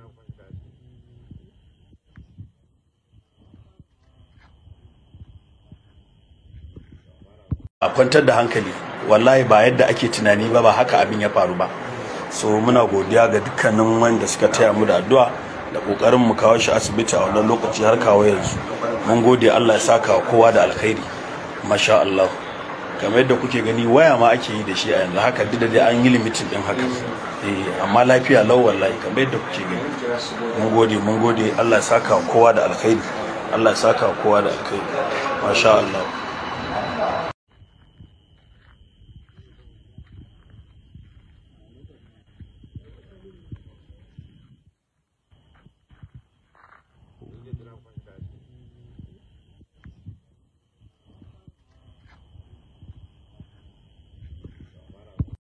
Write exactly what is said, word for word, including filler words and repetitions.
a kwantar da hankali, wallahi ba yadda ake tunani ba, ba haka abin ya faru ba. So muna godiya ga dukkanin wanda suka taya mu da addu'a da kokarin mu kawo shi asibiti a wannan lokaci har kawo yanzu. Mun gode, Allah ya saka wa kowa da alkhairi. Masha Allah. Kamar yadda kuke gani waya ma ake yi da shi a yanzu haka, duk da dai an yi limitin din haka. Eh amma lafiya lau wallahi, kamar yadda kuke gani. Mun gode, mun gode, Allah ya saka wa kowa da alkhairi. Allah ya saka wa kowa da alkhairi. Masha Allah.